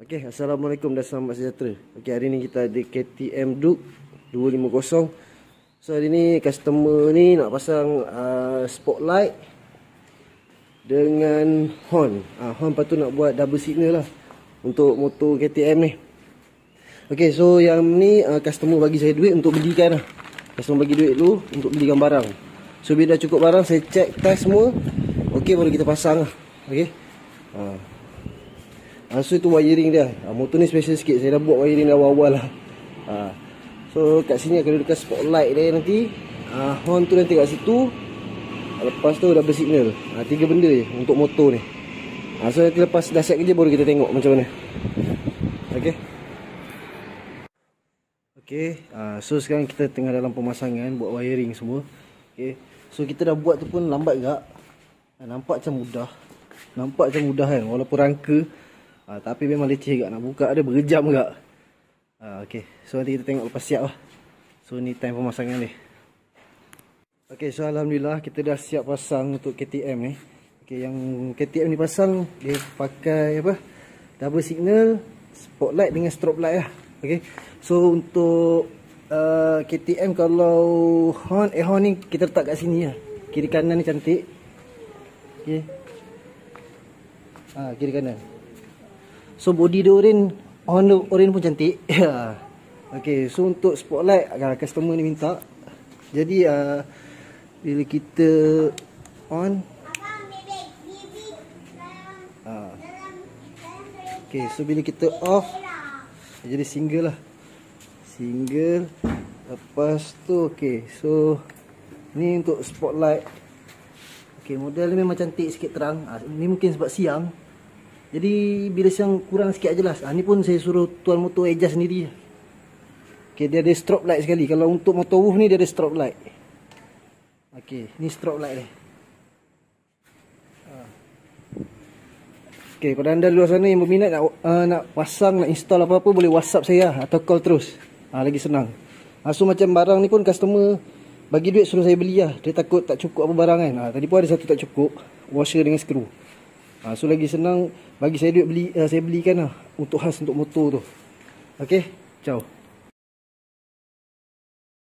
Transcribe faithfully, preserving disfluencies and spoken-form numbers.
Okey, Assalamualaikum dan selamat sejahtera. Okey, hari ni kita ada K T M Duke dua lima kosong. So hari ni customer ni nak pasang uh, spotlight dengan horn. Ah uh, horn patut nak buat double signal lah untuk motor K T M ni. Okey, so yang ni uh, customer bagi saya duit untuk belikan lah. Customer bagi duit dulu untuk belikan barang. So bila dah cukup barang, saya check test semua. Okey, baru kita pasang lah. Okey. Ah uh. Ha, so itu wiring dia. Ha, motor ni special sikit. Saya dah buat wiring dah awal-awal lah. Ha, so kat sini akan ada spotlight dia nanti. Ha, horn tu nanti kat situ. Ha, lepas tu double signal. Ha, tiga benda je untuk motor ni. Ha, so nanti lepas dah siap kerja baru kita tengok macam mana. Okay. Okay. Ha, so sekarang kita tengah dalam pemasangan. Buat wiring semua. Okay. So kita dah buat tu pun lambat gak. Ha, nampak macam mudah. Nampak macam mudah kan. Walaupun rangka. Ha, tapi memang leceh juga nak buka dia berjam juga. Ha, okay. So nanti kita tengok lepas siap lah. So ni time pemasangan ni. Okay, so Alhamdulillah kita dah siap pasang untuk K T M ni. Okay, yang K T M ni pasang dia pakai apa? Double signal, spotlight dengan strobe light lah. Okay. So untuk uh, K T M kalau horn, eh horn ni kita letak kat sini lah. Kiri kanan ni cantik. Okay. Ha, kiri kanan. So body dia oren, horn oren pun cantik. Okay, so untuk spotlight customer ni minta. Jadi uh, bila kita on, uh, okay, so bila kita off, jadi single lah, single. Lepas tu, okay, so ni untuk spotlight. Okay, model ni memang cantik sikit terang. Uh, ni mungkin sebab siang. Jadi bila siang kurang sikit jelas. Ah, ni pun saya suruh tuan motor adjust sendiri. Okey, dia ada strobe light sekali. Kalau untuk motor Wolf ni dia ada strobe light. Okey, ni strobe light dia. Ah. Okey, pada anda di luar sana yang berminat nak uh, nak pasang, nak install apa-apa, boleh WhatsApp saya atau call terus. Ah, lagi senang. Ah, so macam barang ni pun customer bagi duit suruh saya beli lah. Dia takut tak cukup apa barang kan. Ah, tadi pun ada satu tak cukup, washer dengan skru. Ha, so lagi senang bagi saya duit beli, uh, saya belikan lah untuk khas untuk motor tu. Okey, ciao.